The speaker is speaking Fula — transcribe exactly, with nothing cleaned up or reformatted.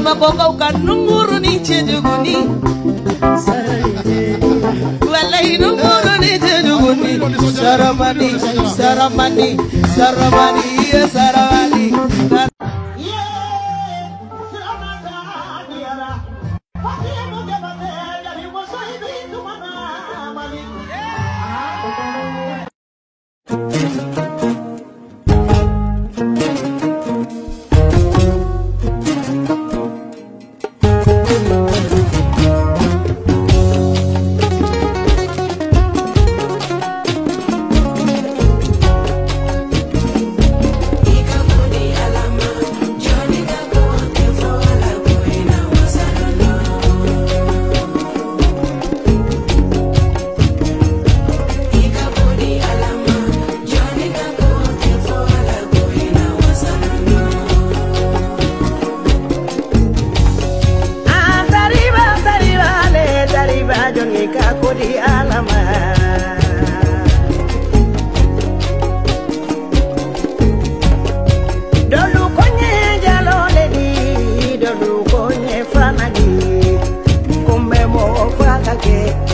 Sama bokau kan nunguru ni cejuguni Walai nunguru ni cejuguni Saramani, saramani, saramani, ya saramani Kodi alama dolu konye jalole di dolu konye fanagi kumbe mo fakake